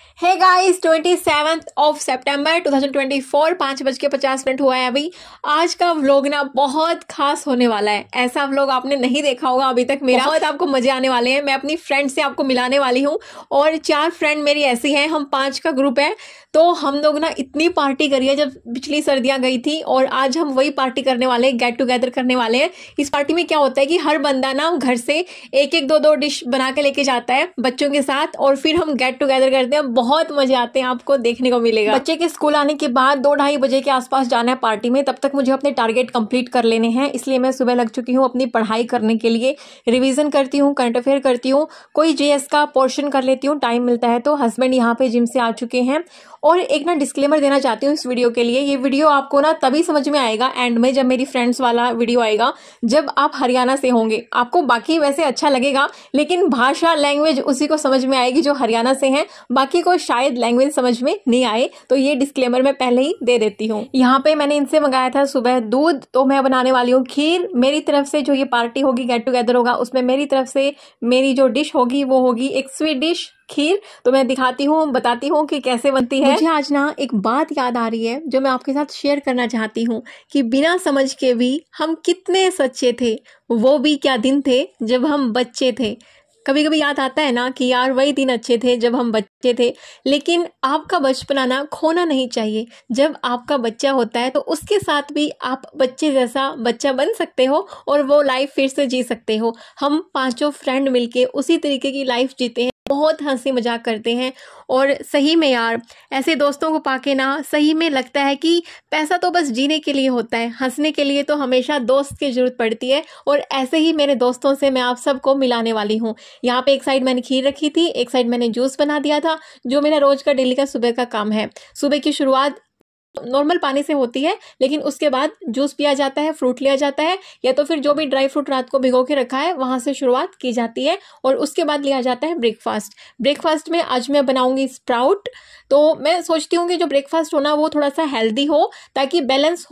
Hey guys 27 सितंबर 2024 5:50 हुआ है अभी। आज का व्लॉग ना बहुत खास होने वाला है। ऐसा व्लॉग आपने नहीं देखा होगा अभी तक मेरा। बहुत आपको मजे आने वाले हैं। मैं अपनी फ्रेंड से आपको मिलाने वाली हूँ और 4 फ्रेंड मेरी ऐसी हैं। हम 5 का ग्रुप है। तो हम लोग ना इतनी पार्टी करी है जब पिछली सर्दियां गई थी और आज हम वही पार्टी करने वाले हैं, गेट टुगेदर करने वाले हैं। इस पार्टी में क्या होता है कि हर बंदा ना घर से एक एक दो डिश बना के लेके जाता है बच्चों के साथ और फिर हम गेट टुगेदर करते हैं। बहुत मजे आते हैं, आपको देखने को मिलेगा। बच्चे के स्कूल आने के बाद 2-2:30 बजे के आसपास जाना है पार्टी में। तब तक मुझे अपने टारगेट कंप्लीट कर लेने हैं, इसलिए मैं सुबह लग चुकी हूँ अपनी पढ़ाई करने के लिए। रिवीजन करती हूँ, करंट अफेयर करती हूँ, कोई जीएस का पोर्शन कर लेती हूँ टाइम मिलता है तो। हस्बैंड यहाँ पे जिम से आ चुके हैं। और एक ना डिस्क्लेमर देना चाहती हूँ इस वीडियो के लिए। ये वीडियो आपको ना तभी समझ में आएगा एंड में, जब मेरी फ्रेंड्स वाला वीडियो आएगा, जब आप हरियाणा से होंगे। आपको बाकी वैसे अच्छा लगेगा लेकिन भाषा लैंग्वेज उसी को समझ में आएगी जो हरियाणा से हैं, बाकी को शायद लैंग्वेज समझ में नहीं आए। तो ये डिस्क्लेमर मैं पहले ही दे देती हूँ। यहाँ पे मैंने इनसे मंगाया था सुबह दूध, तो मैं बनाने वाली हूँ खीर। मेरी तरफ से जो ये पार्टी होगी, गेट टुगेदर होगा, उसमें मेरी तरफ से मेरी जो डिश होगी वो होगी एक स्वीट डिश, खीर। तो मैं दिखाती हूँ, बताती हूँ कि कैसे बनती है। मुझे आज ना एक बात याद आ रही है जो मैं आपके साथ शेयर करना चाहती हूँ कि बिना समझ के भी हम कितने सच्चे थे। वो भी क्या दिन थे जब हम बच्चे थे। कभी कभी याद आता है ना कि यार वही दिन अच्छे थे जब हम बच्चे थे। लेकिन आपका बचपना ना खोना नहीं चाहिए। जब आपका बच्चा होता है तो उसके साथ भी आप बच्चे जैसा बच्चा बन सकते हो और वो लाइफ फिर से जी सकते हो। हम 5 फ्रेंड मिलके उसी तरीके की लाइफ जीते हैं, बहुत हंसी मजाक करते हैं। और सही में यार ऐसे दोस्तों को पाके ना सही में लगता है कि पैसा तो बस जीने के लिए होता है, हंसने के लिए तो हमेशा दोस्त की जरूरत पड़ती है। और ऐसे ही मेरे दोस्तों से मैं आप सबको मिलाने वाली हूँ। यहाँ पे एक साइड मैंने खीर रखी थी, एक साइड मैंने जूस बना दिया था, जो मेरा रोज का डेली का सुबह का काम है। सुबह की शुरुआत नॉर्मल पानी से होती है, लेकिन उसके बाद जूस पिया जाता है, फ्रूट लिया जाता है, या तो फिर जो भी ड्राई फ्रूट रात को भिगो के रखा है वहां से शुरुआत की जाती है। और उसके बाद लिया जाता है ब्रेकफास्ट। ब्रेकफास्ट में आज मैं बनाऊंगी स्प्राउट। तो मैं सोचती हूँ कि जो ब्रेकफास्ट हो ना वो थोड़ा सा हेल्दी हो, ताकि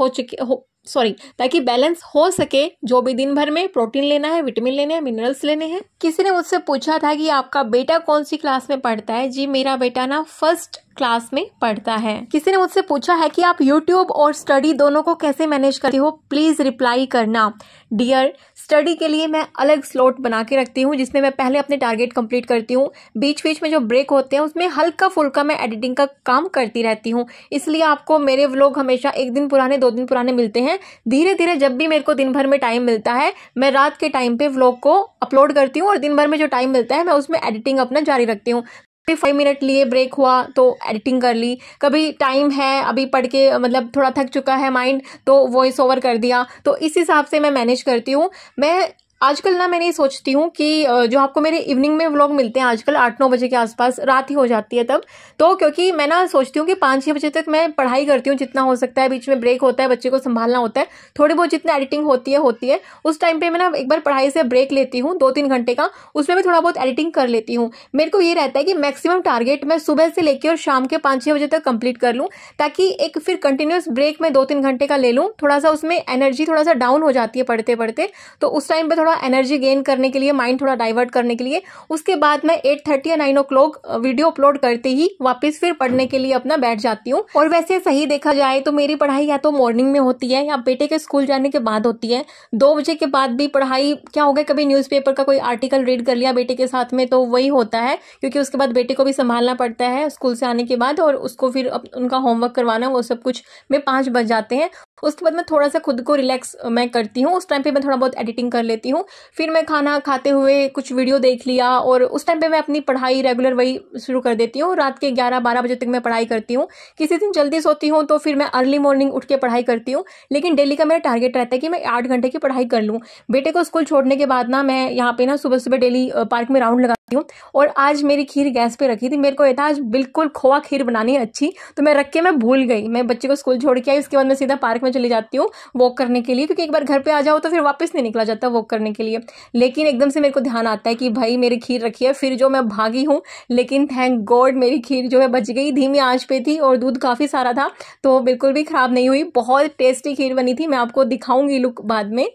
बैलेंस हो सके। जो भी दिन भर में प्रोटीन लेना है, विटामिन लेने हैं, मिनरल्स लेने हैं। किसी ने मुझसे पूछा था कि आपका बेटा कौन सी क्लास में पढ़ता है। जी मेरा बेटा ना 1st क्लास में पढ़ता है। किसी ने मुझसे पूछा है कि आप यूट्यूब और स्टडी दोनों को कैसे मैनेज करती हो। प्लीज रिप्लाई करना। डियर, स्टडी के लिए मैं अलग स्लॉट बना के रखती हूँ जिसमें मैं पहले अपने टारगेट कंप्लीट करती हूँ। बीच बीच में जो ब्रेक होते हैं उसमें हल्का फुल्का मैं एडिटिंग का काम करती रहती हूँ। इसलिए आपको मेरे व्लॉग हमेशा 1 दिन पुराने 2 दिन पुराने मिलते हैं। धीरे धीरे जब भी मेरे को दिन भर में टाइम मिलता है मैं रात के टाइम पे व्लॉग को अपलोड करती हूँ और दिन भर में जो टाइम मिलता है मैं उसमें एडिटिंग अपना जारी रखती हूँ। 5 मिनट लिए ब्रेक हुआ तो एडिटिंग कर ली। कभी टाइम है, अभी पढ़ के मतलब थोड़ा थक चुका है माइंड, तो वॉइस ओवर कर दिया। तो इस हिसाब से मैं मैनेज करती हूँ। मैं आजकल ना मैंने सोचती हूँ कि जो आपको मेरे इवनिंग में व्लॉग मिलते हैं आजकल 8-9 बजे के आसपास, रात ही हो जाती है तब, तो क्योंकि मैं ना सोचती हूँ कि 5-6 बजे तक मैं पढ़ाई करती हूँ जितना हो सकता है। बीच में ब्रेक होता है, बच्चे को संभालना होता है, थोड़ी बहुत जितना एडिटिंग होती है उस टाइम पे मैं ना एक बार पढ़ाई से ब्रेक लेती हूँ 2-3 घंटे का। उसमें मैं थोड़ा बहुत एडिटिंग कर लेती हूँ। मेरे को ये रहता है कि मैक्सिमम टारगेट मैं सुबह से लेकर और शाम के 5-6 बजे तक कंप्लीट कर लूँ, ताकि एक फिर कंटिन्यूस ब्रेक में 2-3 घंटे का ले लूँ। थोड़ा सा उसमें एनर्जी थोड़ा सा डाउन हो जाती है पढ़ते पढ़ते, तो उस टाइम पे थोड़ा एनर्जी गेन करने के लिए, माइंड थोड़ा डाइवर्ट करने के लिए, उसके बाद मैं 8:30 या 9 o'clock वीडियो अपलोड करते ही वापस फिर पढ़ने के लिए अपना बैठ जाती हूँ। और वैसे सही देखा जाए तो मेरी पढ़ाई या तो मॉर्निंग में होती है या बेटे के स्कूल जाने के बाद होती है। 2 बजे के बाद भी पढ़ाई क्या हो गया, कभी न्यूज़पेपर का कोई आर्टिकल रीड कर लिया बेटे के साथ में, तो वही होता है, क्योंकि उसके बाद बेटे को भी संभालना पड़ता है स्कूल से आने के बाद, और उसको फिर उनका होमवर्क करवाना, वो सब कुछ में 5 बज जाते हैं। उसके बाद मैं थोड़ा सा खुद को रिलैक्स मैं करती हूँ। उस टाइम पे मैं थोड़ा बहुत एडिटिंग कर लेती हूँ। फिर मैं खाना खाते हुए कुछ वीडियो देख लिया और उस टाइम पे मैं अपनी पढ़ाई रेगुलर वही शुरू कर देती हूँ। रात के 11-12 बजे तक मैं पढ़ाई करती हूँ। किसी दिन जल्दी सोती हूँ तो फिर मैं अर्ली मॉर्निंग उठ के पढ़ाई करती हूँ। लेकिन डेली का मेरा टारगेट रहता है कि मैं 8 घंटे की पढ़ाई कर लूँ। बेटे को स्कूल छोड़ने के बाद ना मैं यहाँ पे ना सुबह सुबह डेली पार्क में राउंड लगाती हूँ। और आज मेरी खीर गैस पे रखी थी। मेरे को ये था आज बिल्कुल खोआ खीर बनानी है अच्छी, तो मैं रख के मैं भूल गई। मैं बच्चे को स्कूल छोड़ के आई, उसके बाद मैं सीधा पार्क में चली जाती हूँ वॉक करने के लिए, क्योंकि एक बार घर पे आ जाओ तो फिर वापस नहीं निकला जाता वॉक करने के लिए। लेकिन एकदम से मेरे को ध्यान आता है कि भाई मेरी खीर रखी है, फिर जो मैं भागी हूँ। लेकिन थैंक गॉड मेरी खीर जो है बच गई, धीमी आंच पे थी और दूध काफी सारा था, तो बिल्कुल भी खराब नहीं हुई। बहुत टेस्टी खीर बनी थी, मैं आपको दिखाऊंगी लुक बाद में।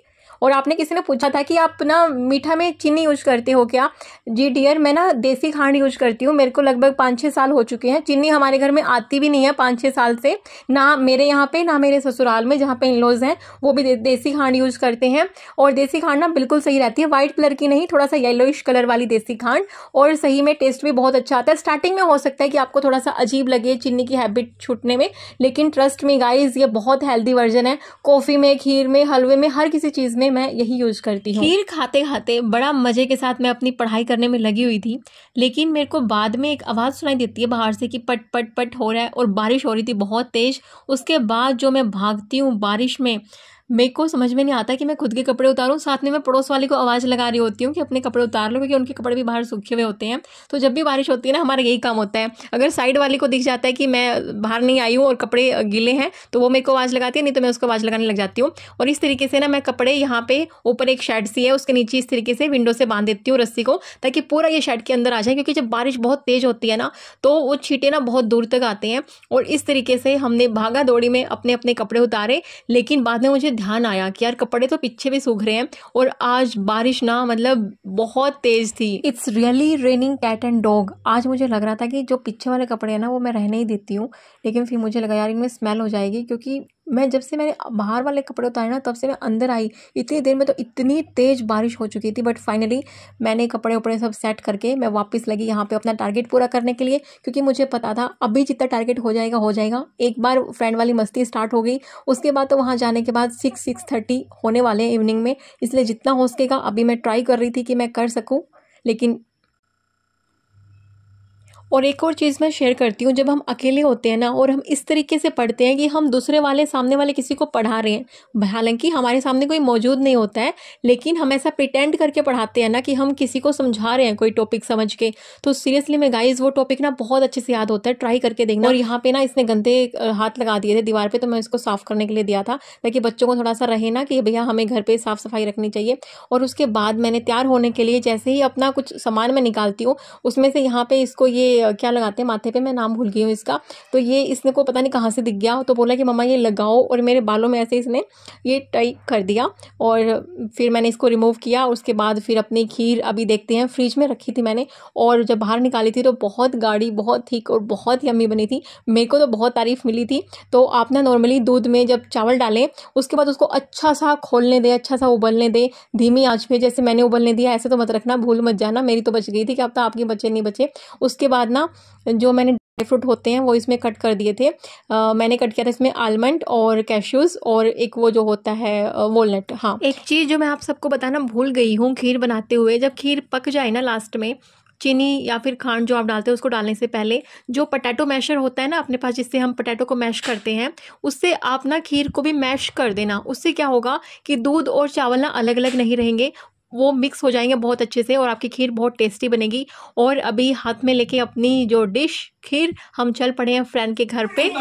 और आपने किसी ने पूछा था कि आप ना मीठा में चीनी यूज करते हो क्या? जी डियर, मैं ना देसी खांड यूज करती हूँ। मेरे को लगभग 5-6 साल हो चुके हैं। चीनी हमारे घर में आती भी नहीं है 5-6 साल से, ना मेरे यहाँ पे ना मेरे ससुराल में जहाँ पे इन-लॉज हैं वो भी देसी खांड यूज करते हैं। और देसी खांड ना बिल्कुल सही रहती है, व्हाइट कलर की नहीं, थोड़ा सा येलोइश कलर वाली देसी खांड, और सही में टेस्ट भी बहुत अच्छा आता है। स्टार्टिंग में हो सकता है कि आपको थोड़ा सा अजीब लगे चीनी की हैबिट छूटने में, लेकिन ट्रस्ट मी गाइज, ये बहुत हेल्दी वर्जन है। कॉफी में, खीर में, हलवे में, हर किसी चीज में मैं यही यूज करती हूँ। खीर खाते खाते बड़ा मजे के साथ मैं अपनी पढ़ाई करने में लगी हुई थी, लेकिन मेरे को बाद में एक आवाज सुनाई देती है बाहर से कि पट पट पट हो रहा है, और बारिश हो रही थी बहुत तेज। उसके बाद जो मैं भागती हूँ बारिश में, मेरे को समझ में नहीं आता कि मैं खुद के कपड़े उतारूं, साथ में मैं पड़ोस वाले को आवाज़ लगा रही होती हूँ कि अपने कपड़े उतार लो, क्योंकि उनके कपड़े भी बाहर सूखे हुए होते हैं। तो जब भी बारिश होती है ना, हमारा यही काम होता है। अगर साइड वाले को दिख जाता है कि मैं बाहर नहीं आई हूँ और कपड़े गीले हैं, तो वो मेरे को आवाज़ लगाती है, नहीं तो मैं उसको आवाज़ लगाने लग जाती हूँ। और इस तरीके से ना मैं कपड़े यहाँ पे ऊपर एक शेड सी है, उसके नीचे इस तरीके से विंडो से बांध देती हूँ रस्सी को, ताकि पूरा ये शेड के अंदर आ जाए, क्योंकि जब बारिश बहुत तेज होती है ना, तो वो छींटे ना बहुत दूर तक आते हैं। और इस तरीके से हमने भागा दौड़ी में अपने अपने कपड़े उतारे, लेकिन बाद में मुझे ध्यान आया कि यार कपड़े तो पीछे भी सूख रहे हैं, और आज बारिश ना मतलब बहुत तेज थी। It's really raining cat and dog. आज मुझे लग रहा था कि जो पीछे वाले कपड़े हैं ना वो मैं रहने ही देती हूँ, लेकिन फिर मुझे लगा यार इनमें स्मेल हो जाएगी, क्योंकि मैं जब से मैंने बाहर वाले कपड़े उतारे ना, तब से मैं अंदर आई, इतनी देर में तो इतनी तेज बारिश हो चुकी थी। बट फाइनली मैंने कपड़े उपड़े सब सेट करके मैं वापस लगी यहाँ पे अपना टारगेट पूरा करने के लिए, क्योंकि मुझे पता था अभी जितना टारगेट हो जाएगा हो जाएगा। एक बार फ्रेंड वाली मस्ती स्टार्ट हो गई, उसके बाद तो वहाँ जाने के बाद 6-6:30 होने वाले हैं इवनिंग में, इसलिए जितना हो सकेगा अभी मैं ट्राई कर रही थी कि मैं कर सकूँ। लेकिन और एक और चीज़ मैं शेयर करती हूँ, जब हम अकेले होते हैं ना और हम इस तरीके से पढ़ते हैं कि हम दूसरे वाले सामने वाले किसी को पढ़ा रहे हैं, हालांकि हमारे सामने कोई मौजूद नहीं होता है, लेकिन हम ऐसा प्रिटेंड करके पढ़ाते हैं ना कि हम किसी को समझा रहे हैं कोई टॉपिक समझ के, तो सीरियसली में गाइज वो टॉपिक ना बहुत अच्छे से याद होता है। ट्राई करके देखना। और यहाँ पे ना इसने गंदे हाथ लगा दिए थे दीवार पे, तो मैं इसको साफ करने के लिए दिया था, ताकि बच्चों को थोड़ा सा रहे ना कि भैया हमें घर पे साफ सफाई रखनी चाहिए। और उसके बाद मैंने तैयार होने के लिए जैसे ही अपना कुछ सामान मैं निकालती हूँ, उसमें से यहाँ पे इसको ये क्या लगाते हैं माथे पे, मैं नाम भूल गई हूँ इसका, तो ये इसने को पता नहीं कहाँ से दिख गया, तो बोला कि मम्मा ये लगाओ, और मेरे बालों में ऐसे इसने ये टाई कर दिया। और फिर मैंने इसको रिमूव किया। उसके बाद फिर अपनी खीर अभी देखते हैं, फ्रिज में रखी थी मैंने, और जब बाहर निकाली थी तो बहुत गाढ़ी, बहुत थिक और बहुत यम्मी बनी थी। मेरे को तो बहुत तारीफ मिली थी। तो आप ना नॉर्मली दूध में जब चावल डालें, उसके बाद उसको अच्छा सा खोलने दें, अच्छा सा उबलने दें धीमी आंच पे, जैसे मैंने उबलने दिया ऐसे तो मत रखना, भूल मत जाना। मेरी तो बच गई थी, क्या पता आपकी बचे नहीं बचे। उसके बाद ना जो मैंने ड्राई फ्रूट होते हैं वो इसमें कट कर दिए थे। मैंने कट किया था इसमें आलमंड और कैश्यूज, और एक वो जो होता है वॉलनट। हाँ, एक चीज़ जो मैं आप सबको बताना भूल गई हूँ, खीर बनाते हुए जब खीर पक जाए ना, लास्ट में चीनी या फिर खांड जो आप डालते हैं उसको डालने से पहले जो पोटैटो मैशर होता है ना अपने पास, जिससे हम पोटैटो को मैश करते हैं, उससे आप ना खीर को भी मैश कर देना। उससे क्या होगा कि दूध और चावल ना अलग अलग नहीं रहेंगे, वो मिक्स हो जाएंगे बहुत अच्छे से, और आपकी खीर बहुत टेस्टी बनेगी। और अभी हाथ में लेके अपनी जो डिश खीर हम चल पड़े हैं फ्रेंड के घर पे।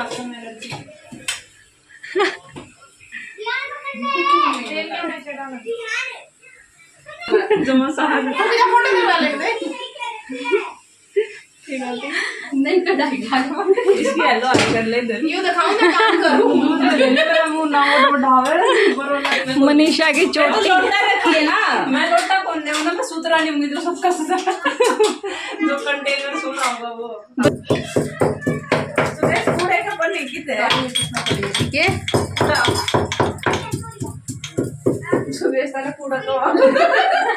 नहीं इसकी हेलो कर ले ये दिखाऊं मैं काम करूं मेरा मुंह ना बढ़ावे मनीषा की चोटी रखी है ना, मैं लोटा कौन ले ना, मैं सूत्रा नहीं होंगी जो सबका जो कंटेनर सोना होगा वो सुरेश पूरे का पन्नी कितने ठीक है सुरेश का पूरा तो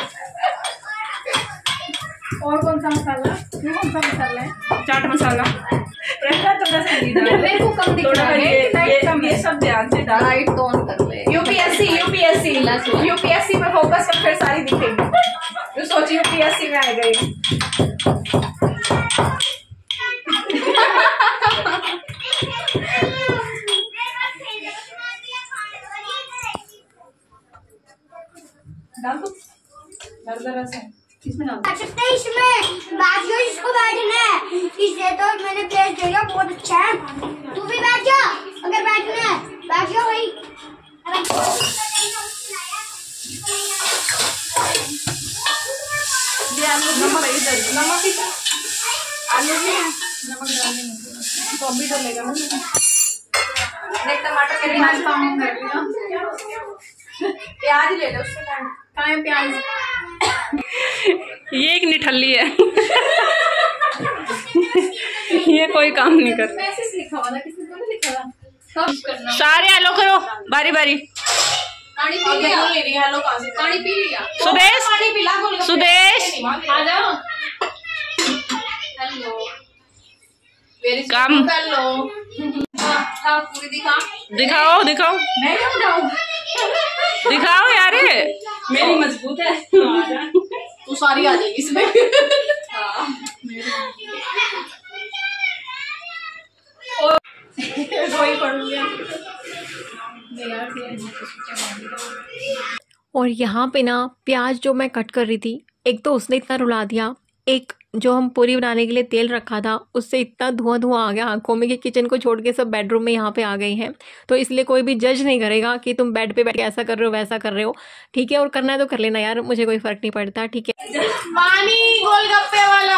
और कौन सा मसाला, ये कौन सा मसाला है? चाट मसाला। ऐसा थोड़ा सा मेरे को कम दिख रहा है, ये सब ध्यान से डाल, लाइट तो ऑन कर ले। यूपीएससी में फोकस कर, फिर सारी दिखेगी। तो सोच यूपीएससी में आ गई। डाल दो दरदरा से इसमें बैठ इसको बैठना है, इसे तो मैंने प्लेस दे दिया, बहुत अच्छा है। तू भी बैठ जा, अगर बैठना है बैठ जा भाई। नमक इधर, नमक आलू में नमक डालने तो अभी डलेगा ना। एक टमाटर के लिए प्याज ले लो उससे। कहाँ है प्याज? ये एक निठल्ली है। ये कोई काम नहीं कर। मैसेज लिखा हुआ था, किसने तो नहीं लिखा था? सारे हेलो करो बारी बारी। पानी पी लिया। हेलो कहाँ से? पानी पी लिया। सुदेश, पानी पिला। सुदेश आ जाओ। हेलो काम कर लो। पूरी दिखा। दिखाओ दिखाओ। मैं क्यों उठाऊं? दिखाओ यार, मेरी मजबूत है। तू सारी आ जाएगी इसमें। और यहाँ पे ना प्याज जो मैं कट कर रही थी, एक तो उसने इतना रुला दिया, एक जो हम पूरी बनाने के लिए तेल रखा था उससे इतना धुआं आ गया आंखों में कि किचन को छोड़ के सब बेडरूम में यहाँ पे आ गए हैं। तो इसलिए कोई भी जज नहीं करेगा कि तुम बेड पे बैठ के ऐसा कर रहे हो वैसा कर रहे हो, ठीक है? और करना है तो कर लेना यार, मुझे कोई फर्क नहीं पड़ता, ठीक है? पानी गोलगप्पे वाला।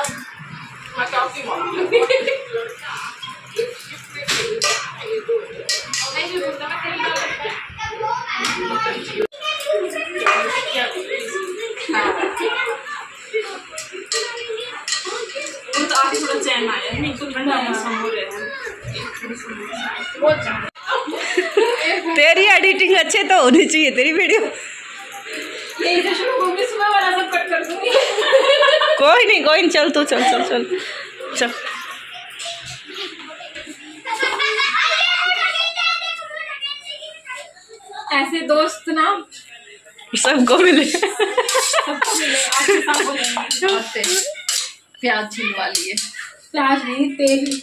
तेरी एडिटिंग अच्छे तो होनी चाहिए तेरी वीडियो। सुबह वाला सब कट कर दूंगी। कोई नहीं चल तू चल चल चल चल। ऐसे दोस्त ना सबको मिले। प्याज छिलवा लिए। प्याज नहीं, तेल,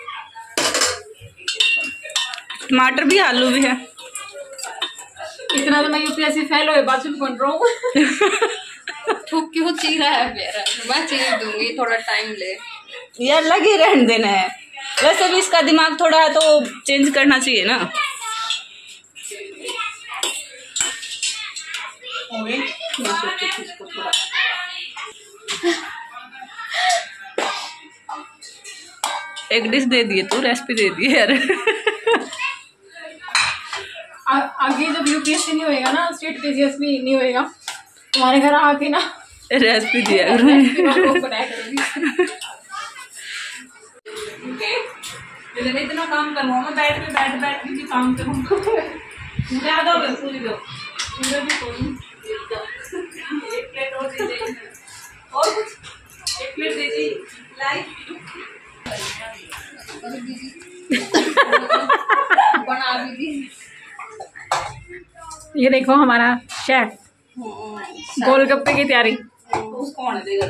टमाटर भी आलू भी है। इतना तो मैं यूपीएससी फेल हुए बाद में बन रहा हूँ। ठुक क्यों चीरा है मेरा? मैं चीर दूंगी, थोड़ा टाइम ले यार, लगे रहने देना है। वैसे भी इसका दिमाग थोड़ा है तो चेंज करना चाहिए ना। एक डिश दे दिए तू, रेसिपी दे दी यार। आगे जब यूपीएससी नहीं होएगा ना, स्टेट केजीएस भी नहीं होएगा, तुम्हारे घर आके ना रेसिपी दिया इतना काम करूँगा मैं, बैठ के काम करूँगा। ज्यादा हो गया, पूरी दो एक प्लेट और दे दीजिए, और कुछ एक प्लेट दे दीजिए लाइक। बना भी। ये देखो हमारा शेफ गोलगप्पे की तैयारी। उसको आने देगा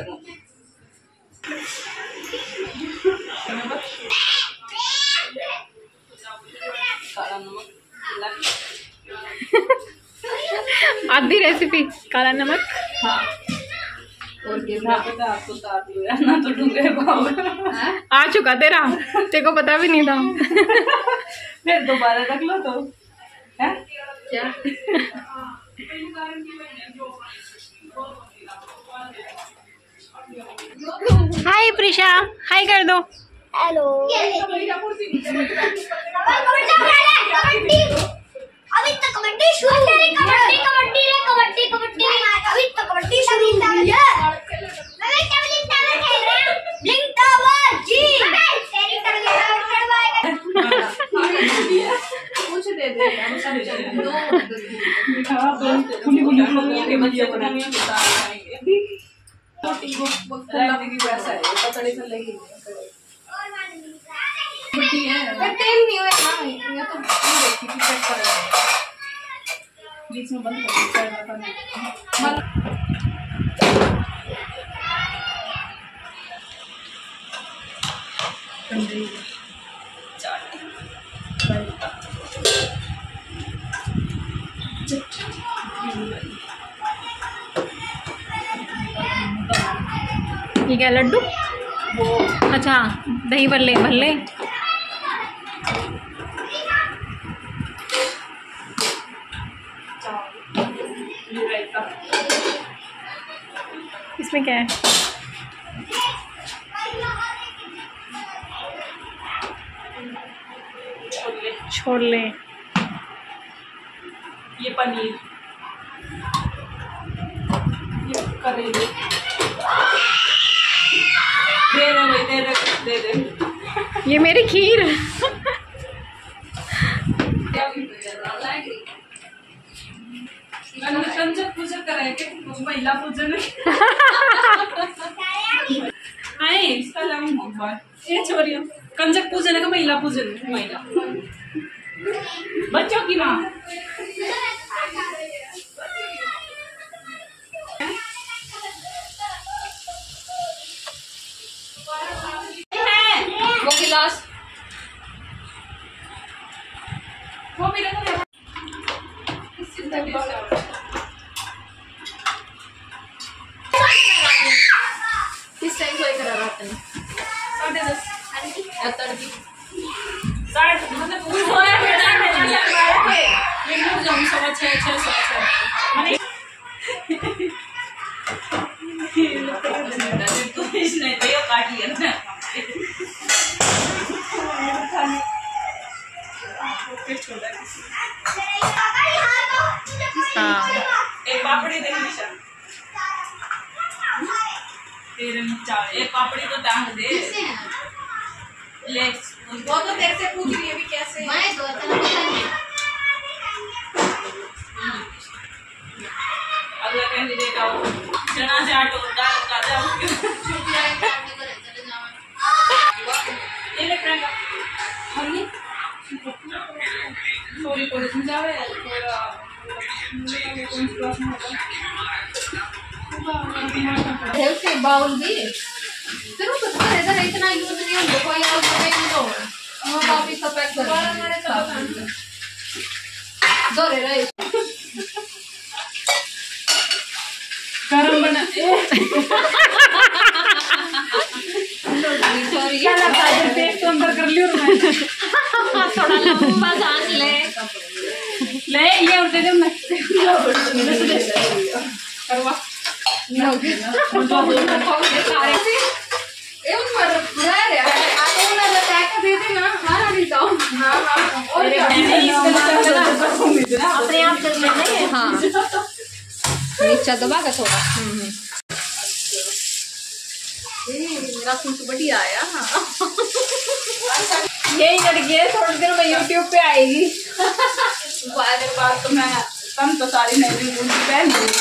काला नमक। आधी रेसिपी काला नमक। हाँ। और पता आपको ना तो ढूंढे आ चुका तेरा, तेरे को पता भी नहीं था। फिर दोबारा रख लो तो है क्या? हाय प्रिशा, हाय कर दो। हेलो। अभी तक कबड्डी शुरू हुई है। अभी तक कबड्डी शुरू हुई है। मैं टेबल टावर खेल रहा हूं। Blink tower ji. तेरी टेबल टावर चढ़वाएगा। कुछ दे दे यार, सब चल दो खुली बच्चे बनाने में बता आएंगे। छोटी वो लगेगी वैसा है, पता नहीं चलेगी। छोटी है, तेल नहीं हुआ ना, ये तो देखी थी चेक करेंगे। बीच में बंद कर ठीक है लड्डू वो। अच्छा दही भल्ले भल्ले। इसमें क्या है? छोले। ये पनीर, ये करेले दे रहे भाई, दे दे। ये मेरी खीर। कंजक पूजन कराए के महिला पूजन आए इसका ये छोरियों कंजक पूजन है का महिला पूजन, महिला बच्चों की माँ। वो गिलास वो मेरे को किस टाइम को करा रहा है 10:30 60 मतलब फूल होया बेटा है ये मुझे जाऊं 6:30 तो इसने तो ये काट लिया ना एक पापड़ी देख निशा तेरे चावल एक पापड़ी तो टांग दे ले वो तो तेरे से पूछ रही है भी कैसे मैं तो अगला कैंडिडेट आओ चना से आटो दाल का जाओ ये ले प्रियंका हमने सॉरी कॉलेज में जावे थोड़ा कौन सी क्लास में होगा हेल्थ के बाउल भी फिर वो कुछ इधर इतना यूज नहीं होता कोई और नहीं तो हम काफी सब पैक कर दो रे रे गरम बना सॉरी क्या लगता है पेट तो अंदर कर लियो मैं थोड़ा लंबा सांस ले ये और दे दो मैं करवा नो सारे ए ऊपर पूरा रे आगे वाला पैक दे देना हां नहीं जाओ हां और अपने आप कर लेना है हां नीचे दबा के थोड़ा मेरा सूट बढ़िया आया यही लड़की है थोड़ी देर में यूट्यूब पे आएगी बात तो मैं कम तो सारी नई मुर्गी पहन ली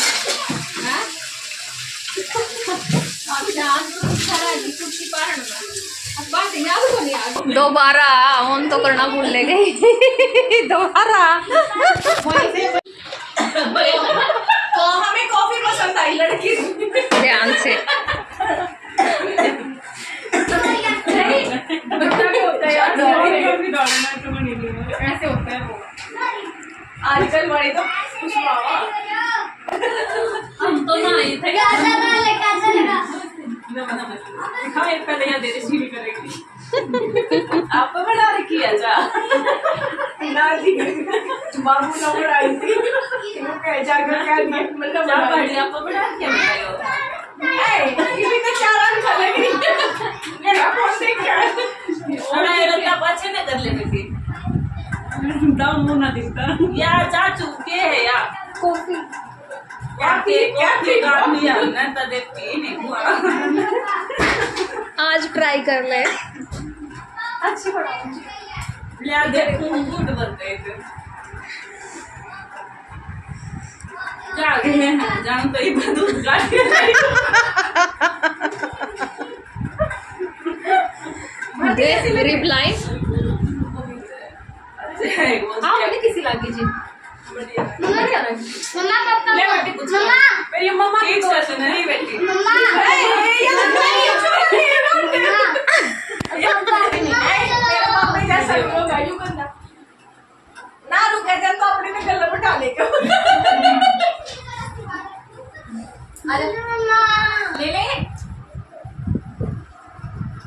दोबारा ऑन तो करना भूल ले गई दोबारा तो हमें कॉफी पसंद आई लड़की ध्यान से ऐसे होता है वो आजकल बड़े तो कुछ हम तो ना ये थे पहले यहाँ दे रही करेगी आपको बढ़ा रखी है जा बाबू ना बढ़ाई थी आपको बढ़ा क्या अच्छे ने कर लेने मुँह दिखता यार चाचू के है यार कॉफी आज ट्राई कर ले अच्छी यार देखो गुड बनते क्या जान तो इतना दूध रिप्लाई हाँ किसी लागी जी मेरी मम्मा की नहीं बेटी ना रुके जब तो अपने में गला बैठा लेगा ले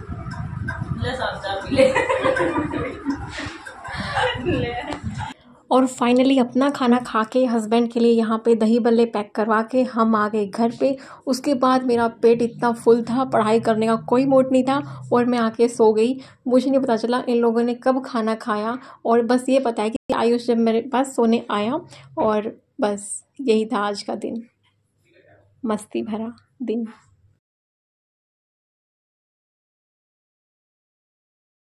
ले ले और फाइनली अपना खाना खा के हस्बैंड के लिए यहाँ पे दही बल्ले पैक करवा के हम आ गए घर पे। उसके बाद मेरा पेट इतना फुल था, पढ़ाई करने का कोई मूड नहीं था और मैं आके सो गई। मुझे नहीं पता चला इन लोगों ने कब खाना खाया, और बस ये पता है कि आयुष जब मेरे पास सोने आया, और बस यही था आज का दिन, मस्ती भरा दिन।